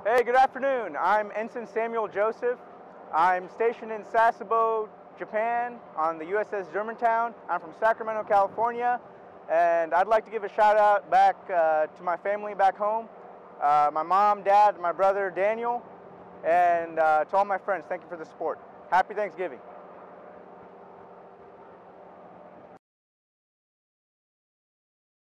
Hey, good afternoon. I'm Ensign Samuel Joseph. I'm stationed in Sasebo, Japan on the USS Germantown. I'm from Sacramento, California, and I'd like to give a shout out back to my family back home, my mom, dad, my brother Daniel, and to all my friends. Thank you for the support. Happy Thanksgiving.